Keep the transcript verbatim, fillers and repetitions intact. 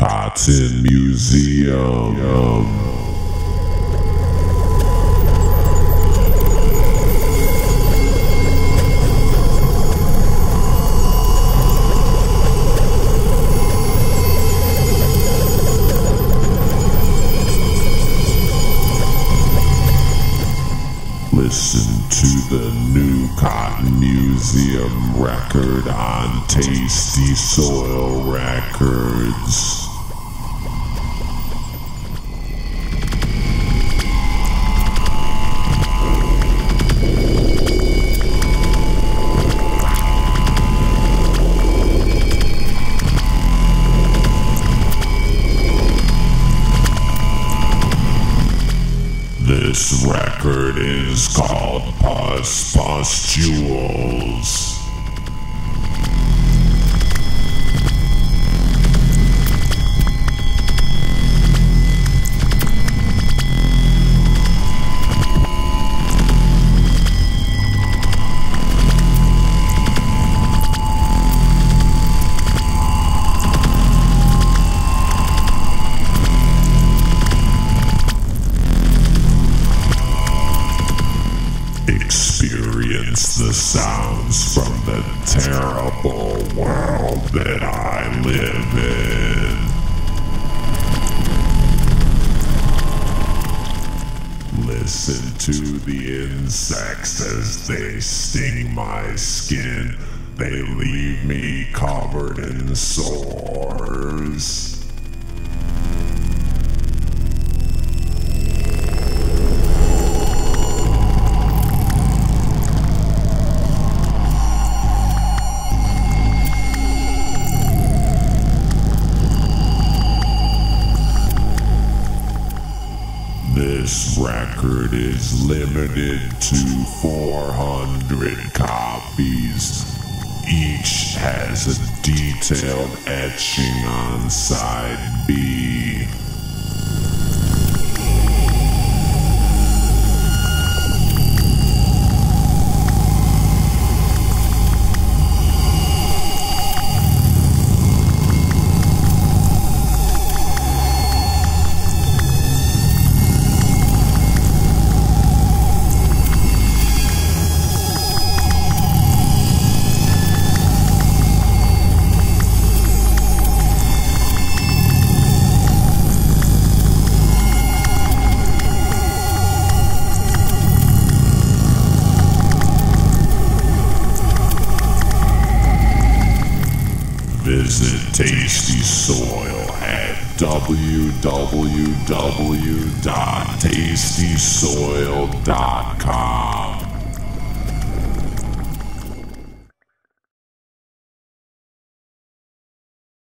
Cotton Museum. Listen to the new Cotton Museum record on Tasty Soil Records. This record is called Pus Pustules. Experience the sounds from the terrible world that I live in. Listen to the insects as they sting my skin. They leave me covered in sores. This record is limited to four hundred copies. Each has a detailed etching on side B. Visit Tasty Soil at w w w dot tasty soil dot com.